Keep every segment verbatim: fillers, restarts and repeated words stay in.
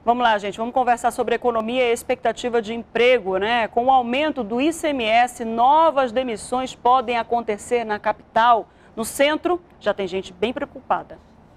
Vamos lá, gente, vamos conversar sobre economia e expectativa de emprego, né? Com o aumento do I C M S, novas demissões podem acontecer na capital. No centro, já tem gente bem preocupada.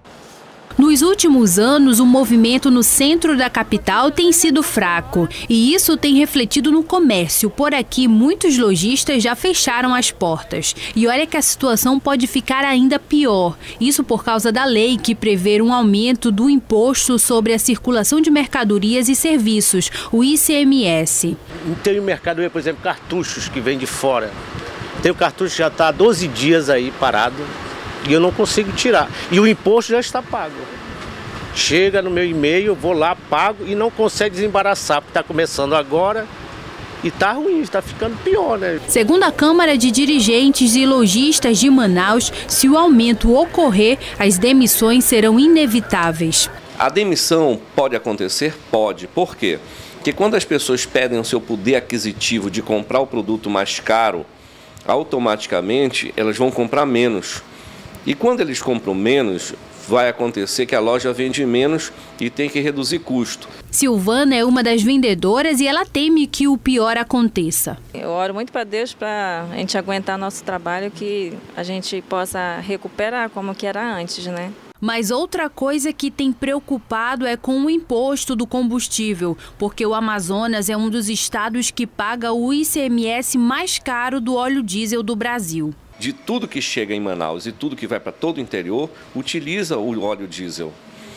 Nos últimos anos, o movimento no centro da capital tem sido fraco e isso tem refletido no comércio. Por aqui, muitos lojistas já fecharam as portas. E olha que a situação pode ficar ainda pior. Isso por causa da lei que prevê um aumento do imposto sobre a circulação de mercadorias e serviços, o I C M S. Tem mercadoria, por exemplo, cartuchos que vem de fora. Tem o cartucho que já está há doze dias aí parado. E eu não consigo tirar. E o imposto já está pago. Chega no meu e-mail, eu vou lá, pago e não consegue desembaraçar, porque está começando agora e está ruim, está ficando pior, né? Segundo a Câmara de Dirigentes e Lojistas de Manaus, se o aumento ocorrer, as demissões serão inevitáveis. A demissão pode acontecer? Pode. Por quê? Porque quando as pessoas pedem o seu poder aquisitivo de comprar o produto mais caro, automaticamente elas vão comprar menos. E quando eles compram menos, vai acontecer que a loja vende menos e tem que reduzir custo. Silvana é uma das vendedoras e ela teme que o pior aconteça. Eu oro muito para Deus para a gente aguentar nosso trabalho, que a gente possa recuperar como que era antes, né? Mas outra coisa que tem preocupado é com o imposto do combustível, porque o Amazonas é um dos estados que paga o I C M S mais caro do óleo diesel do Brasil. De tudo que chega em Manaus e tudo que vai para todo o interior, utiliza o óleo diesel.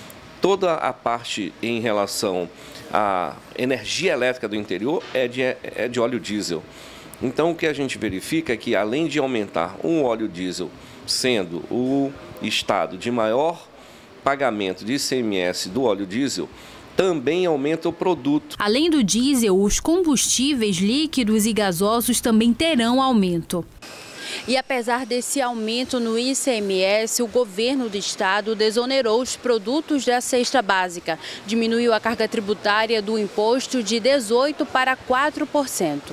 Toda a parte em relação à energia elétrica do interior é de, é de óleo diesel. Então, o que a gente verifica é que, além de aumentar um óleo diesel, sendo o estado de maior pagamento de I C M S do óleo diesel, também aumenta o produto. Além do diesel, os combustíveis líquidos e gasosos também terão aumento. E apesar desse aumento no I C M S, o governo do estado desonerou os produtos da cesta básica. Diminuiu a carga tributária do imposto de dezoito por cento para quatro por cento.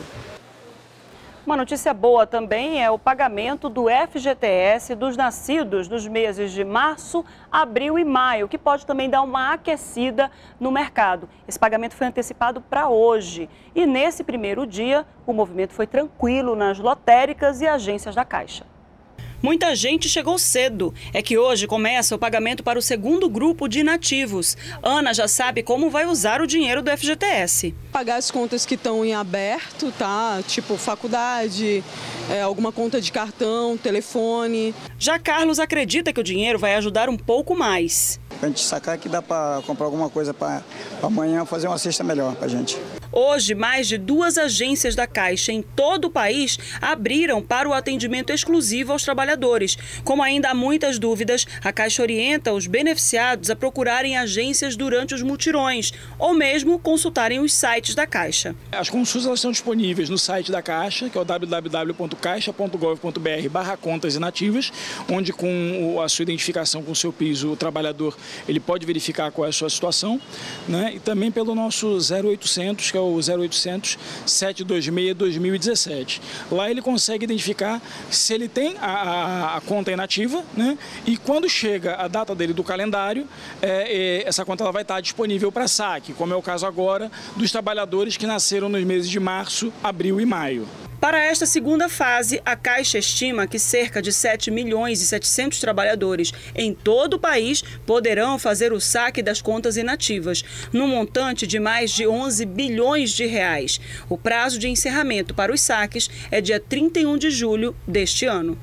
Uma notícia boa também é o pagamento do F G T S dos nascidos nos meses de março, abril e maio, que pode também dar uma aquecida no mercado. Esse pagamento foi antecipado para hoje e nesse primeiro dia o movimento foi tranquilo nas lotéricas e agências da Caixa. Muita gente chegou cedo. É que hoje começa o pagamento para o segundo grupo de inativos. Ana já sabe como vai usar o dinheiro do F G T S. Pagar as contas que estão em aberto, tá? Tipo faculdade, é, alguma conta de cartão, telefone. Já Carlos acredita que o dinheiro vai ajudar um pouco mais. A gente sacar que dá para comprar alguma coisa para amanhã fazer uma cesta melhor para a gente. Hoje, mais de duas agências da Caixa em todo o país abriram para o atendimento exclusivo aos trabalhadores. Como ainda há muitas dúvidas, a Caixa orienta os beneficiados a procurarem agências durante os mutirões ou mesmo consultarem os sites da Caixa. As consultas elas estão disponíveis no site da Caixa, que é o w w w ponto caixa ponto gov ponto br barra contas inativas, onde com a sua identificação com o seu piso, o trabalhador ele pode verificar qual é a sua situação, né? E também pelo nosso zero oitocentos, que é o zero oitocentos, sete dois seis, dois mil e dezessete. Lá ele consegue identificar se ele tem a, a, a conta inativa, né? E quando chega a data dele do calendário, é, é, essa conta ela vai estar disponível para saque, como é o caso agora dos trabalhadores que nasceram nos meses de março, abril e maio. Para esta segunda fase, a Caixa estima que cerca de sete milhões e setecentos trabalhadores em todo o país poderão fazer o saque das contas inativas, num montante de mais de onze bilhões de reais. O prazo de encerramento para os saques é dia trinta e um de julho deste ano.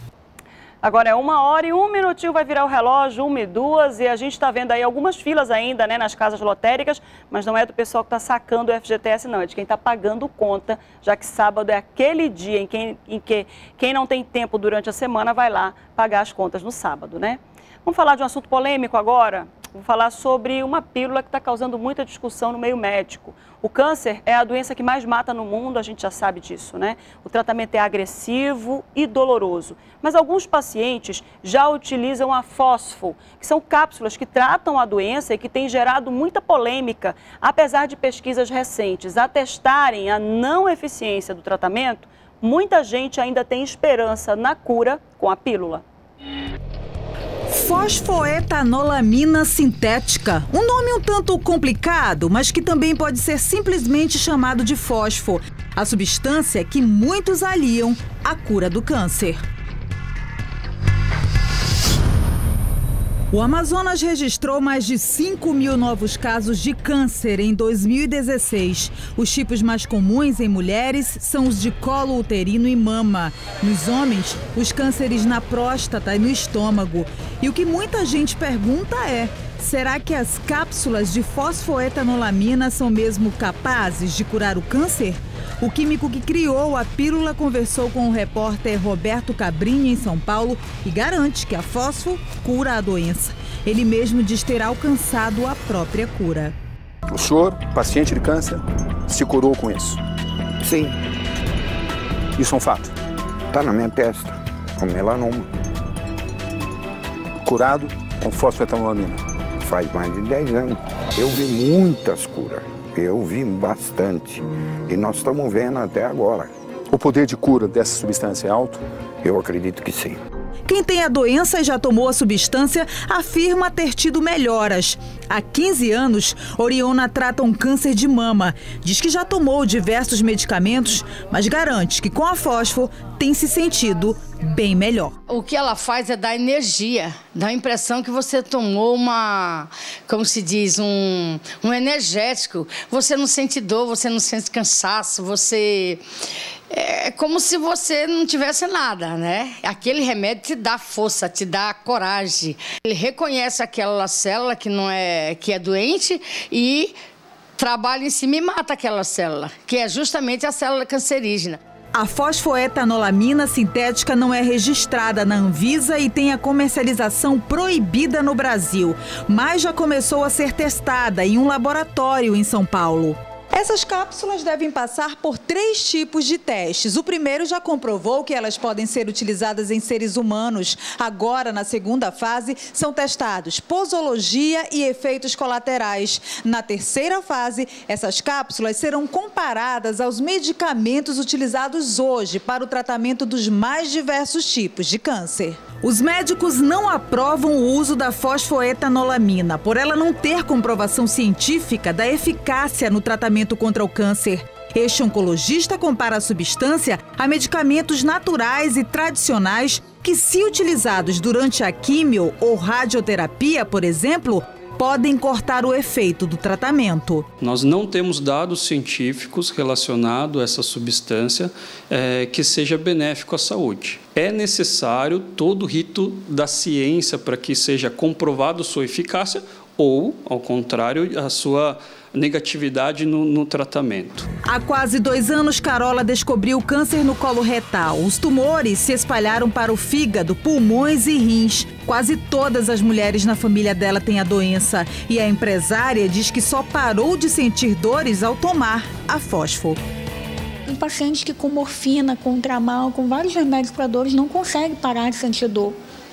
Agora é uma hora e um minutinho, vai virar o relógio, uma e duas, e a gente está vendo aí algumas filas ainda, né, nas casas lotéricas, mas não é do pessoal que está sacando o F G T S, não, é de quem está pagando conta, já que sábado é aquele dia em, quem, em que quem não tem tempo durante a semana vai lá pagar as contas no sábado, né? Vamos falar de um assunto polêmico agora? Vou falar sobre uma pílula que está causando muita discussão no meio médico. O câncer é a doença que mais mata no mundo, a gente já sabe disso, né? O tratamento é agressivo e doloroso. Mas alguns pacientes já utilizam a fósfo, que são cápsulas que tratam a doença e que têm gerado muita polêmica, apesar de pesquisas recentes atestarem a não eficiência do tratamento, muita gente ainda tem esperança na cura com a pílula. Fosfoetanolamina sintética, um nome um tanto complicado, mas que também pode ser simplesmente chamado de fósforo, a substância que muitos aliam à cura do câncer. O Amazonas registrou mais de cinco mil novos casos de câncer em dois mil e dezesseis. Os tipos mais comuns em mulheres são os de colo uterino e mama. Nos homens, os cânceres na próstata e no estômago. E o que muita gente pergunta é: será que as cápsulas de fosfoetanolamina são mesmo capazes de curar o câncer? O químico que criou a pílula conversou com o repórter Roberto Cabrini, em São Paulo, e garante que a fósforo cura a doença. Ele mesmo diz ter alcançado a própria cura. O senhor, paciente de câncer, se curou com isso? Sim. Isso é um fato? Está na minha testa, com melanoma. Curado com fosfoetanolamina? Faz mais de dez anos. Eu vi muitas curas. Eu vi bastante. E nós estamos vendo até agora. O poder de cura dessa substância é alto? Eu acredito que sim. Quem tem a doença e já tomou a substância afirma ter tido melhoras. Há quinze anos, Oriona trata um câncer de mama. Diz que já tomou diversos medicamentos, mas garante que com a fósforo tem se sentido bem melhor. O que ela faz é dar energia, dá a impressão que você tomou uma, como se diz, um, um energético. Você não sente dor, você não sente cansaço, você... É como se você não tivesse nada, né? Aquele remédio te dá força, te dá coragem. Ele reconhece aquela célula que não é, que é doente e trabalha em cima e mata aquela célula, que é justamente a célula cancerígena. A fosfoetanolamina sintética não é registrada na Anvisa e tem a comercialização proibida no Brasil, mas já começou a ser testada em um laboratório em São Paulo. Essas cápsulas devem passar por três tipos de testes. O primeiro já comprovou que elas podem ser utilizadas em seres humanos. Agora, na segunda fase, são testados posologia e efeitos colaterais. Na terceira fase, essas cápsulas serão comparadas aos medicamentos utilizados hoje para o tratamento dos mais diversos tipos de câncer. Os médicos não aprovam o uso da fosfoetanolamina, por ela não ter comprovação científica da eficácia no tratamento contra o câncer. Este oncologista compara a substância a medicamentos naturais e tradicionais que, se utilizados durante a quimio ou radioterapia, por exemplo, podem cortar o efeito do tratamento. Nós não temos dados científicos relacionados a essa substância é, que seja benéfico à saúde. É necessário todo o rito da ciência para que seja comprovado sua eficácia ou, ao contrário, a sua negatividade no, no tratamento. Há quase dois anos, Carola descobriu câncer no colo retal. Os tumores se espalharam para o fígado, pulmões e rins. Quase todas as mulheres na família dela têm a doença. E a empresária diz que só parou de sentir dores ao tomar a fósforo. Tem pacientes que com morfina, com tramal, com vários remédios para dores não conseguem parar de sentir dor.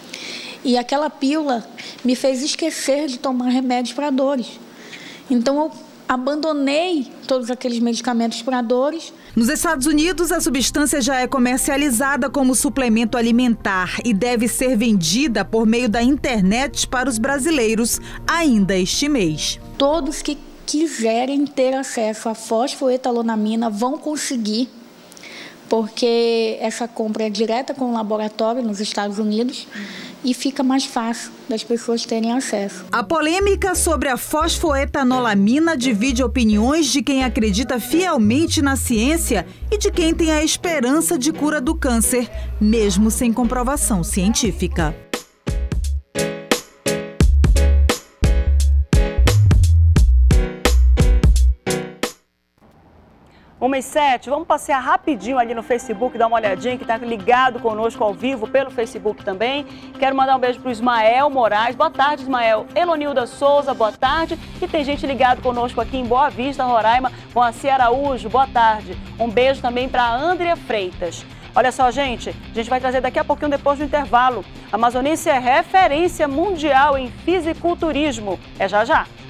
E aquela pílula me fez esquecer de tomar remédios para dores. Então eu abandonei todos aqueles medicamentos para dores. Nos Estados Unidos, a substância já é comercializada como suplemento alimentar e deve ser vendida por meio da internet para os brasileiros ainda este mês. Todos que quiserem ter acesso à fosfoetanolamina vão conseguir, porque essa compra é direta com o laboratório nos Estados Unidos e fica mais fácil das pessoas terem acesso. A polêmica sobre a fosfoetanolamina divide opiniões de quem acredita fielmente na ciência e de quem tem a esperança de cura do câncer, mesmo sem comprovação científica. uma e sete, vamos passear rapidinho ali no Facebook, dar uma olhadinha, que está ligado conosco ao vivo pelo Facebook também. Quero mandar um beijo para o Ismael Moraes. Boa tarde, Ismael. Elonilda Souza, boa tarde. E tem gente ligado conosco aqui em Boa Vista, Roraima. Moacir Araújo, boa tarde. Um beijo também para a Andrea Freitas. Olha só, gente, a gente vai trazer daqui a pouquinho, depois do intervalo. A Amazonense é referência mundial em fisiculturismo. É já já.